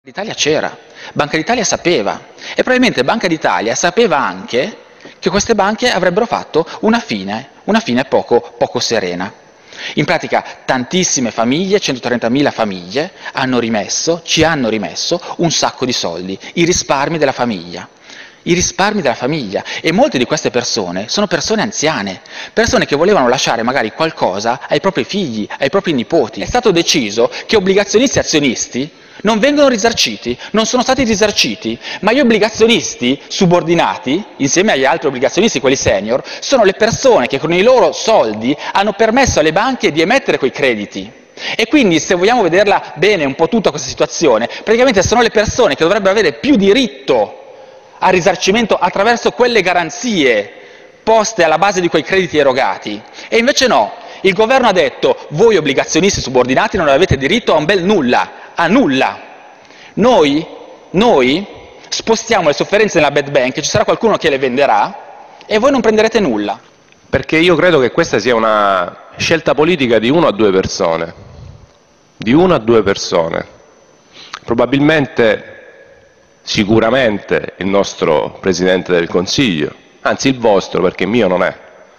L'Italia c'era, Banca d'Italia sapeva e probabilmente Banca d'Italia sapeva anche che queste banche avrebbero fatto una fine poco serena. In pratica tantissime famiglie, 130.000 famiglie, ci hanno rimesso un sacco di soldi, i risparmi della famiglia. I risparmi della famiglia, e molte di queste persone sono persone anziane, persone che volevano lasciare magari qualcosa ai propri figli, ai propri nipoti. È stato deciso che obbligazionisti e azionisti non vengono risarciti, non sono stati risarciti, ma gli obbligazionisti subordinati, insieme agli altri obbligazionisti, quelli senior, sono le persone che con i loro soldi hanno permesso alle banche di emettere quei crediti. E quindi, se vogliamo vederla bene un po' tutta questa situazione, praticamente sono le persone che dovrebbero avere più diritto al risarcimento attraverso quelle garanzie poste alla base di quei crediti erogati. E invece no, il governo ha detto: voi obbligazionisti subordinati non avete diritto a un bel nulla, a nulla. Noi spostiamo le sofferenze nella bad bank, ci sarà qualcuno che le venderà e voi non prenderete nulla. Perché io credo che questa sia una scelta politica di 1 a 2 persone, di 1 a 2 persone. Probabilmente, sicuramente il nostro Presidente del Consiglio, anzi il vostro, perché mio non è,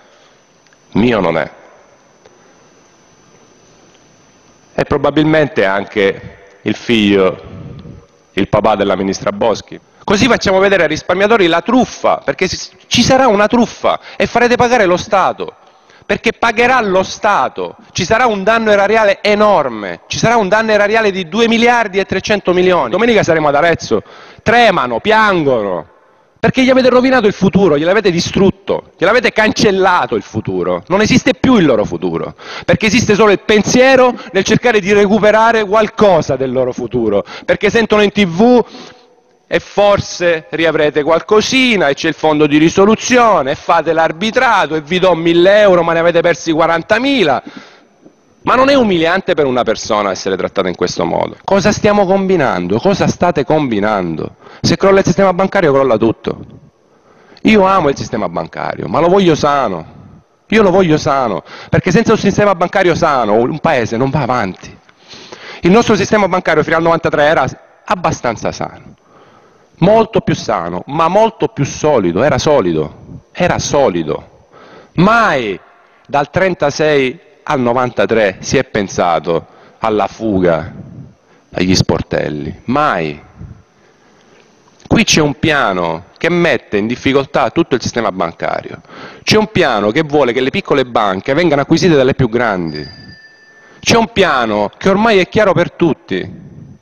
e probabilmente anche il figlio, il papà della Ministra Boschi. Così facciamo vedere ai risparmiatori la truffa, perché ci sarà una truffa e farete pagare lo Stato, perché pagherà lo Stato, ci sarà un danno erariale enorme, ci sarà un danno erariale di 2 miliardi e 300 milioni. Domenica saremo ad Arezzo, tremano, piangono, perché gli avete rovinato il futuro, gliel'avete distrutto, gliel'avete cancellato il futuro, non esiste più il loro futuro, perché esiste solo il pensiero nel cercare di recuperare qualcosa del loro futuro, perché sentono in TV e forse riavrete qualcosina e c'è il fondo di risoluzione e fate l'arbitrato e vi do 1.000 euro ma ne avete persi 40.000. Ma non è umiliante per una persona essere trattata in questo modo? Cosa stiamo combinando? Cosa state combinando? Se crolla il sistema bancario crolla tutto. Io amo il sistema bancario, ma lo voglio sano. Io lo voglio sano, perché senza un sistema bancario sano un paese non va avanti. Il nostro sistema bancario fino al 93 era abbastanza sano. Molto più sano, ma molto più solido, era solido. Mai dal 36 al 93 si è pensato alla fuga dagli sportelli, mai. Qui c'è un piano che mette in difficoltà tutto il sistema bancario, c'è un piano che vuole che le piccole banche vengano acquisite dalle più grandi, c'è un piano che ormai è chiaro per tutti.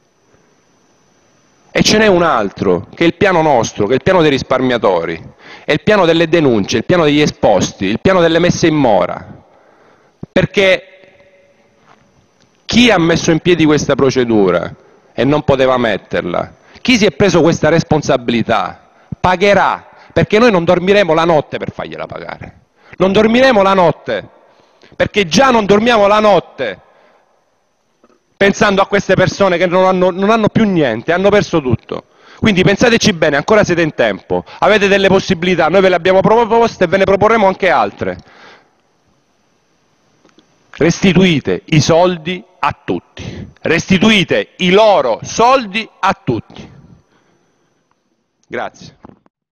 E ce n'è un altro, che è il piano nostro, che è il piano dei risparmiatori, è il piano delle denunce, il piano degli esposti, il piano delle messe in mora. Perché chi ha messo in piedi questa procedura e non poteva metterla, chi si è preso questa responsabilità, pagherà, perché noi non dormiremo la notte per fargliela pagare. Non dormiremo la notte, perché già non dormiamo la notte pensando a queste persone che non hanno più niente, hanno perso tutto. Quindi pensateci bene, ancora siete in tempo, avete delle possibilità, noi ve le abbiamo proposte e ve ne proporremo anche altre. Restituite i soldi a tutti, restituite i loro soldi a tutti. Grazie.